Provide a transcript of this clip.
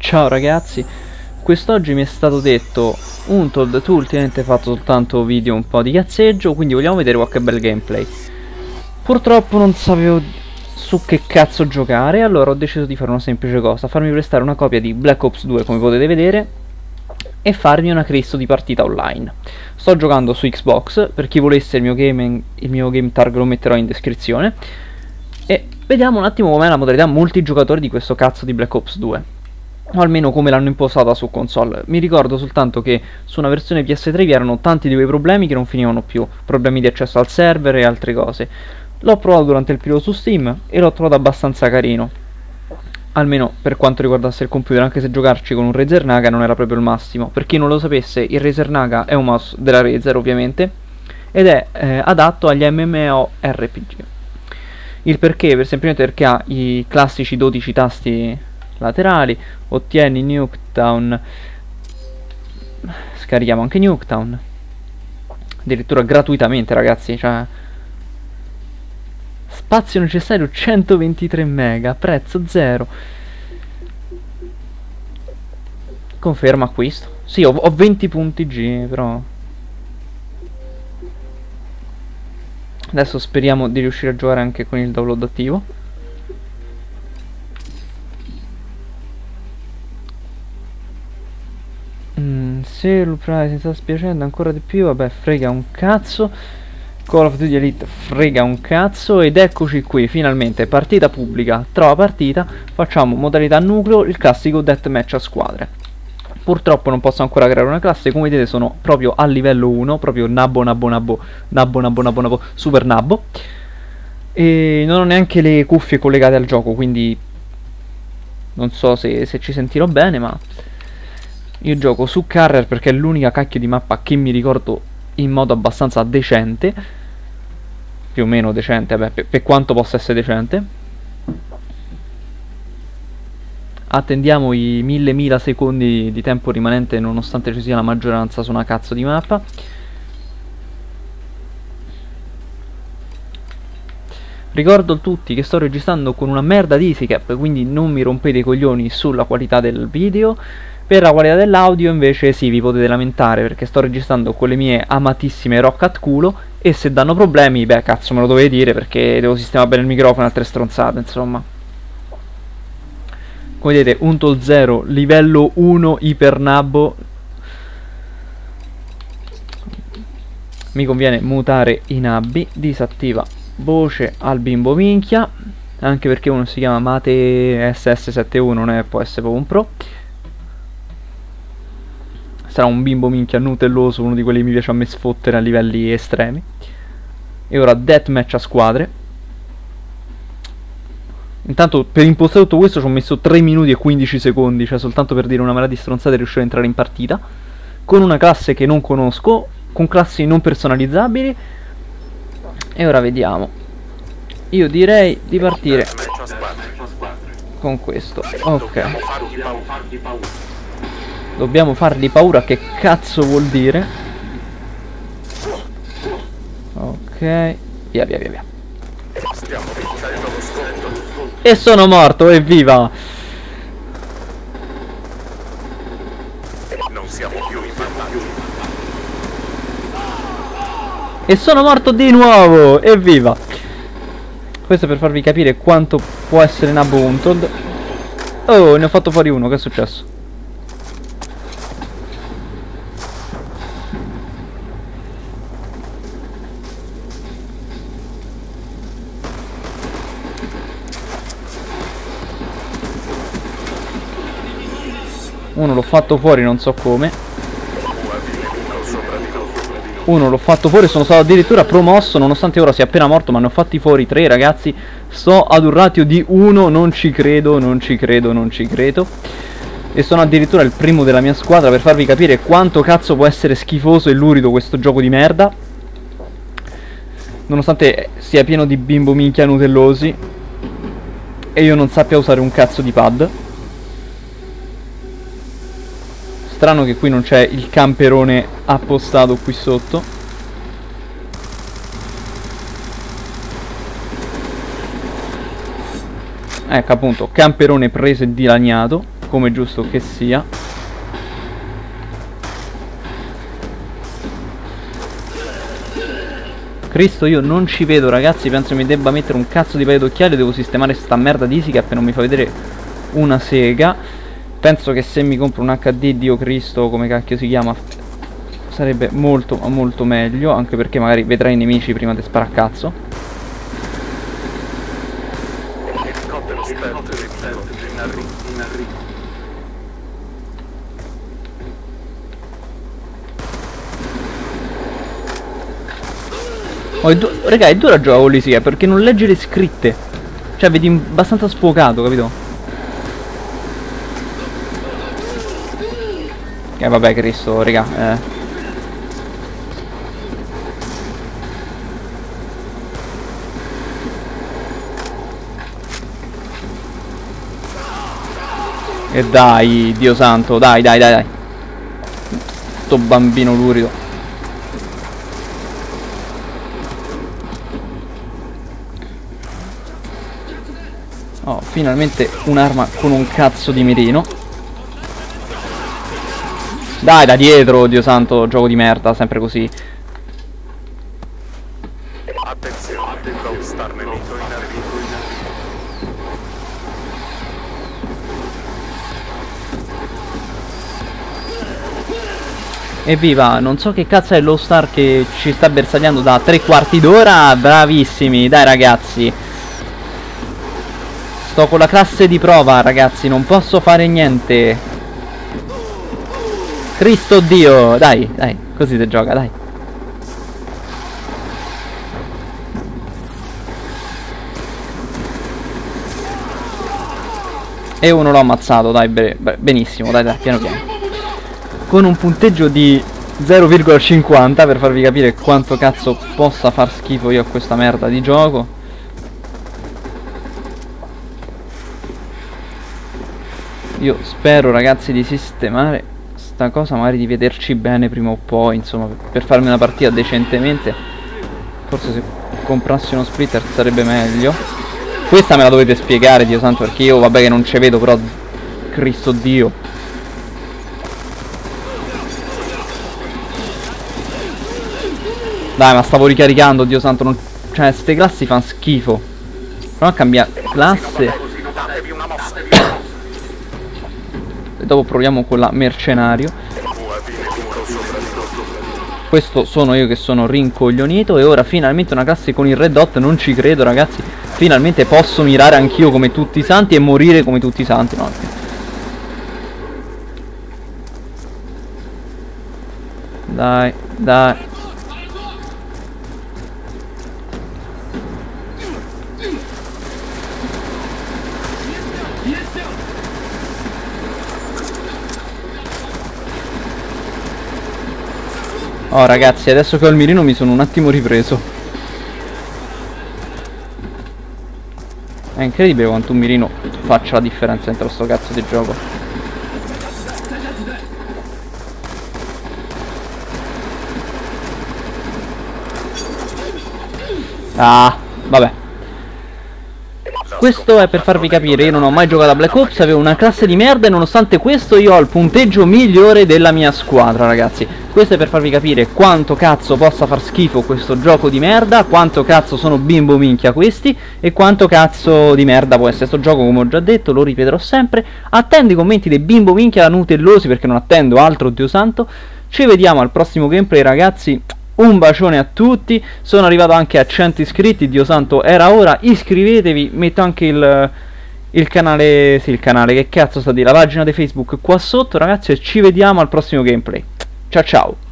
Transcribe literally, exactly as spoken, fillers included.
Ciao ragazzi, quest'oggi mi è stato detto: Untold, tu ultimamente hai fatto soltanto video un po' di cazzeggio, quindi vogliamo vedere qualche bel gameplay. Purtroppo non sapevo su che cazzo giocare, allora ho deciso di fare una semplice cosa: farmi prestare una copia di Black Ops due, come potete vedere, e farmi una Cristo di partita online. Sto giocando su Xbox, per chi volesse il mio game, il mio game tag lo metterò in descrizione. E vediamo un attimo com'è la modalità multigiocatore di questo cazzo di Black Ops due. O almeno come l'hanno impostata su console. Mi ricordo soltanto che su una versione P S tre vi erano tanti di quei problemi che non finivano più, problemi di accesso al server e altre cose. L'ho provato durante il periodo su Steam e l'ho trovato abbastanza carino, almeno per quanto riguardasse il computer, anche se giocarci con un Razer Naga non era proprio il massimo. Per chi non lo sapesse, il Razer Naga è un mouse della Razer ovviamente, ed è eh, adatto agli MMORPG. Il perché? Per semplicemente perché ha i classici dodici tasti laterali. Ottieni Nuketown, scarichiamo anche Nuketown addirittura gratuitamente, ragazzi, cioè spazio necessario centoventitré mega, prezzo zero. Conferma acquisto. Sì, ho, ho venti punti G, però adesso speriamo di riuscire a giocare anche con il download attivo. Mm, se lo prendi si sta spiacendo ancora di più, vabbè, frega un cazzo. Call of Duty Elite frega un cazzo. Ed eccoci qui, finalmente, partita pubblica, trova partita. Facciamo modalità nucleo, il classico deathmatch a squadre. Purtroppo non posso ancora creare una classe, come vedete sono proprio a livello uno, proprio nabbo nabbo nabbo, nabbo nabbo nabbo nabbo, super nabbo. E non ho neanche le cuffie collegate al gioco, quindi non so se, se ci sentirò bene, ma io gioco su Carrier perché è l'unica cacchio di mappa che mi ricordo in modo abbastanza decente, più o meno decente, vabbè, per, per quanto possa essere decente. Attendiamo i mille mila secondi di tempo rimanente, nonostante ci sia la maggioranza su una cazzo di mappa. Ricordo a tutti che sto registrando con una merda di EasyCap, quindi non mi rompete i coglioni sulla qualità del video. Per la qualità dell'audio invece sì, vi potete lamentare, perché sto registrando con le mie amatissime Rock at culo, e se danno problemi, beh cazzo me lo dovete dire, perché devo sistemare bene il microfono e altre stronzate, insomma. Come vedete, Untold zero, livello uno, ipernabbo. Mi conviene mutare i nabbi, disattiva voce al bimbo minchia, anche perché uno si chiama Mate S S settantuno, non è, può essere proprio un pro. Sarà un bimbo minchia nutelloso, uno di quelli che mi piace a me sfottere a livelli estremi. E ora deathmatch a squadre. Intanto per impostare tutto questo ci ho messo tre minuti e quindici secondi, cioè soltanto per dire una marea di stronzate e riuscire a entrare in partita con una classe che non conosco, con classi non personalizzabili. E ora vediamo. Io direi di partire con questo. Ok, dobbiamo fargli paura, che cazzo vuol dire? Ok, via via via via. E sono morto, evviva! Non siamo più in vantaggio. E sono morto di nuovo, evviva! Questo per farvi capire quanto può essere nabbo Untold. Oh, ne ho fatto fuori uno, che è successo? Uno l'ho fatto fuori, non so come. Uno l'ho fatto fuori, sono stato addirittura promosso, nonostante ora sia appena morto, ma ne ho fatti fuori tre, ragazzi. Sto ad un ratio di uno, non ci credo, non ci credo, non ci credo. E sono addirittura il primo della mia squadra, per farvi capire quanto cazzo può essere schifoso e lurido questo gioco di merda. Nonostante sia pieno di bimbo minchia nutellosi e io non sappia usare un cazzo di pad. Strano che qui non c'è il camperone appostato qui sotto. Ecco appunto, camperone preso e dilaniato. come giusto che sia. Cristo, io non ci vedo, ragazzi. Penso mi debba mettere un cazzo di paio d'occhiali. Devo sistemare sta merda di Easy Cap e non mi fa vedere una sega. Penso che se mi compro un H D, Dio Cristo, come cacchio si chiama, sarebbe molto molto meglio. Anche perché magari vedrai i nemici prima di sparacazzo. Oh, è raga, è dura giocare con l'Easy Cap perché non legge le scritte. Cioè vedi abbastanza sfocato, capito? Eh vabbè, Cristo, raga, eh. E dai, Dio santo, dai, dai, dai, dai. Sto bambino lurido. Oh, finalmente un'arma con un cazzo di mirino. Dai, da dietro, Dio santo, gioco di merda, sempre così. Attenzione, star nemico in arrivo. Evviva, non so che cazzo è lo star che ci sta bersagliando da tre quarti d'ora. Bravissimi, dai ragazzi. Sto con la classe di prova, ragazzi, non posso fare niente. Cristo Dio, dai, dai, così si gioca, dai. E uno l'ho ammazzato, dai, be benissimo, dai, dai, piano piano. Con un punteggio di zero virgola cinquanta per farvi capire quanto cazzo possa far schifo io a questa merda di gioco. Io spero, ragazzi, di sistemare sta cosa, magari di vederci bene prima o poi, insomma, per farmi una partita decentemente. Forse se comprassi uno splitter sarebbe meglio. Questa me la dovete spiegare, Dio santo, perché io vabbè che non ci vedo, però Cristo Dio. Dai, ma stavo ricaricando, Dio santo, non... cioè ste classi fanno schifo. Prova a cambiare classe. E dopo proviamo con la mercenario. Questo sono io che sono rincoglionito. E ora finalmente una classe con il red dot. Non ci credo, ragazzi. Finalmente posso mirare anch'io come tutti i santi e morire come tutti i santi. No, dai, dai. Oh ragazzi, adesso che ho il mirino mi sono un attimo ripreso. È incredibile quanto un mirino faccia la differenza dentro sto cazzo di gioco. Ah, vabbè. Questo è per farvi capire, io non ho mai giocato a Black Ops, avevo una classe di merda e nonostante questo io ho il punteggio migliore della mia squadra, ragazzi. Questo è per farvi capire quanto cazzo possa far schifo questo gioco di merda, quanto cazzo sono bimbo minchia questi e quanto cazzo di merda può essere sto gioco, come ho già detto, lo ripeterò sempre. Attendo i commenti dei bimbo minchia nutellosi perché non attendo altro, Dio santo. Ci vediamo al prossimo gameplay, ragazzi. Un bacione a tutti, sono arrivato anche a cento iscritti, Dio santo, era ora, iscrivetevi, metto anche il, il canale, sì il canale, che cazzo sta di, la pagina di Facebook qua sotto, ragazzi, e ci vediamo al prossimo gameplay. Ciao ciao.